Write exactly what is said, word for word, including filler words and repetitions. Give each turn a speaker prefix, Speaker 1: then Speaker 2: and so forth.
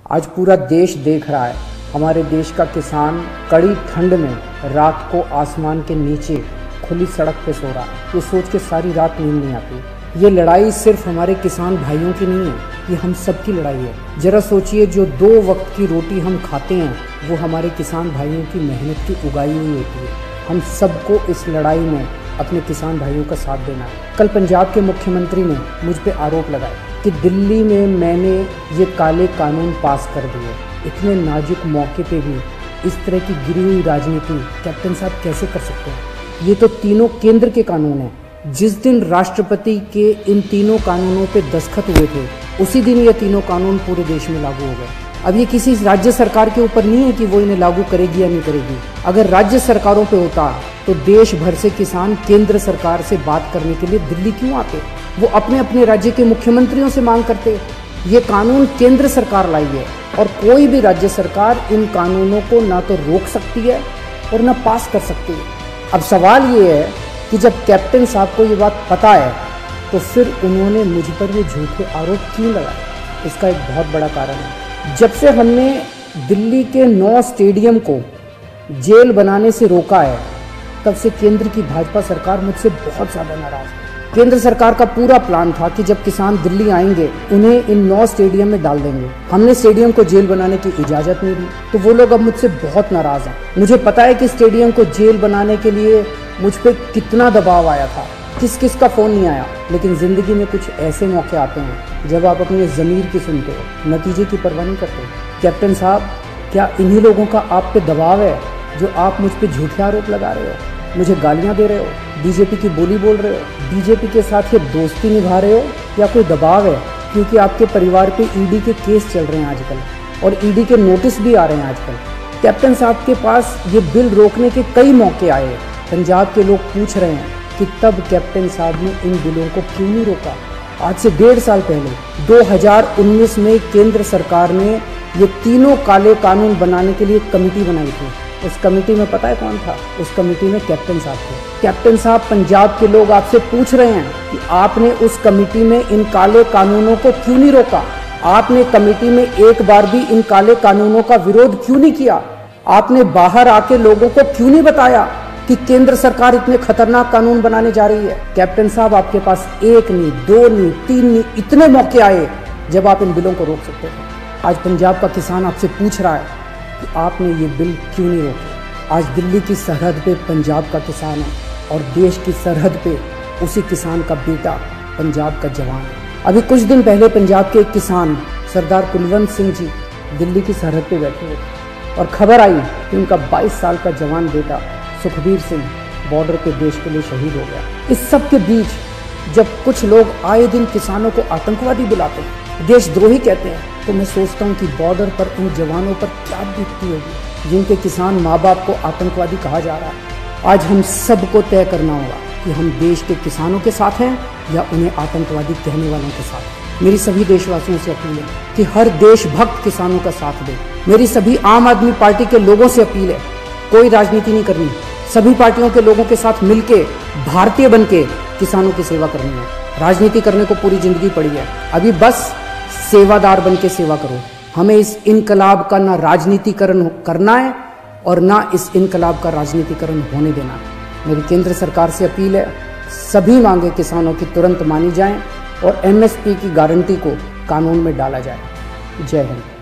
Speaker 1: आज पूरा देश देख रहा है, हमारे देश का किसान कड़ी ठंड में रात को आसमान के नीचे खुली सड़क पे सो रहा है। ये सोच के सारी रात नींद नहीं आती। ये लड़ाई सिर्फ हमारे किसान भाइयों की नहीं है, ये हम सब की लड़ाई है। जरा सोचिए, जो दो वक्त की रोटी हम खाते हैं वो हमारे किसान भाइयों की मेहनत की उगाई हुई होती है। हम सबको इस लड़ाई में अपने किसान भाइयों का साथ देना है। कल पंजाब के मुख्यमंत्री ने मुझ पे आरोप लगाया कि दिल्ली में मैंने ये काले कानून पास कर दिए। इतने नाजुक मौके पे भी इस तरह की गिरी हुई राजनीति कैप्टन साहब कैसे कर सकते हैं? ये तो तीनों केंद्र के कानून हैं। जिस दिन राष्ट्रपति के इन तीनों कानूनों पे दस्तखत हुए थे, उसी दिन ये तीनों कानून पूरे देश में लागू हो गए। अब ये किसी राज्य सरकार के ऊपर नहीं है कि वो इन्हें लागू करेगी या नहीं करेगी। अगर राज्य सरकारों पे होता तो देश भर से किसान केंद्र सरकार से बात करने के लिए दिल्ली क्यों आते? वो अपने अपने राज्य के मुख्यमंत्रियों से मांग करते। ये कानून केंद्र सरकार लाई है और कोई भी राज्य सरकार इन कानूनों को ना तो रोक सकती है और ना पास कर सकती है। अब सवाल ये है कि जब कैप्टन साहब को ये बात पता है तो फिर उन्होंने मुझ पर ये झूठे आरोप क्यों लगाए? इसका एक बहुत बड़ा कारण है। जब से हमने दिल्ली के नौ स्टेडियम को जेल बनाने से रोका है, तब से केंद्र की भाजपा सरकार मुझसे बहुत ज़्यादा नाराज़ है। केंद्र सरकार का पूरा प्लान था कि जब किसान दिल्ली आएंगे उन्हें इन नौ स्टेडियम में डाल देंगे। हमने स्टेडियम को जेल बनाने की इजाज़त नहीं दी, तो वो लोग अब मुझसे बहुत नाराज़ हैं। मुझे पता है कि स्टेडियम को जेल बनाने के लिए मुझ पर कितना दबाव आया था, किस किस का फ़ोन नहीं आया। लेकिन ज़िंदगी में कुछ ऐसे मौके आते हैं जब आप अपने ज़मीर की सुनते हो, नतीजे की परवाह नहीं करते। कैप्टन साहब, क्या इन्हीं लोगों का आप पे दबाव है जो आप मुझ पे झूठे आरोप लगा रहे हो, मुझे गालियां दे रहे हो, बीजेपी की बोली बोल रहे हो, बीजेपी के साथ ये दोस्ती निभा रहे हो, या कोई दबाव है क्योंकि आपके परिवार पे ईडी के केस चल रहे हैं आजकल और ईडी के नोटिस भी आ रहे हैं आजकल? कैप्टन साहब के पास ये बिल रोकने के कई मौके आए। पंजाब के लोग पूछ रहे हैं कि तब कैप्टन साहब ने इन बिलों को क्यों नहीं रोका? आज से डेढ़ साल पहले दो हज़ार उन्नीस में केंद्र सरकार ने ये तीनों काले कानून बनाने के लिए एक कमेटी बनाई थी। उस कमेटी में पता है कौन था? उस कमेटी में कैप्टन साहब थे। कैप्टन साहब, पंजाब के लोग आपसे पूछ रहे हैं कि आपने उस कमेटी में इन काले कानूनों को क्यों नहीं रोका? आपने कमेटी में एक बार भी इन काले कानूनों का विरोध क्यों नहीं किया? आपने बाहर आके लोगों को क्यों नहीं बताया कि केंद्र सरकार इतने खतरनाक कानून बनाने जा रही है? कैप्टन साहब, आपके पास एक नहीं, दो नहीं, तीन नहीं, इतने मौके आए जब आप इन बिलों को रोक सकते थे। आज पंजाब का किसान आपसे पूछ रहा है कि आपने ये बिल क्यों नहीं रोके? आज दिल्ली की सरहद पे पंजाब का किसान है और देश की सरहद पे उसी किसान का बेटा पंजाब का जवान है। अभी कुछ दिन पहले पंजाब के एक किसान सरदार कुलवंत सिंह जी दिल्ली की सरहद पे बैठे हुए और खबर आई कि उनका बाईस साल का जवान बेटा सुखबीर सिंह बॉर्डर पे देश के लिए शहीद हो गया। इस सब के बीच जब कुछ लोग आए दिन किसानों को आतंकवादी बुलाते हैं, देशद्रोही कहते हैं, तो मैं सोचता हूँ कि बॉर्डर पर उन जवानों पर क्या बीतती होगी जिनके किसान माँ बाप को आतंकवादी कहा जा रहा है। आज हम सबको तय करना होगा कि हम देश के किसानों के साथ हैं या उन्हें आतंकवादी कहने वालों के साथ। मेरी सभी देशवासियों से अपील है कि हर देशभक्त किसानों का साथ दे। मेरी सभी आम आदमी पार्टी के लोगों से अपील है, कोई राजनीति नहीं करनी, सभी पार्टियों के लोगों के साथ मिलके भारतीय बन के किसानों की सेवा करनी है। राजनीति करने को पूरी जिंदगी पड़ी है, अभी बस सेवादार बन के सेवा करो। हमें इस इनकलाब का ना राजनीतिकरण करना है और ना इस इनकलाब का राजनीतिकरण होने देना है। मेरी केंद्र सरकार से अपील है, सभी मांगे किसानों की तुरंत मानी जाएं और एमएसपी की गारंटी को कानून में डाला जाए। जय हिंद।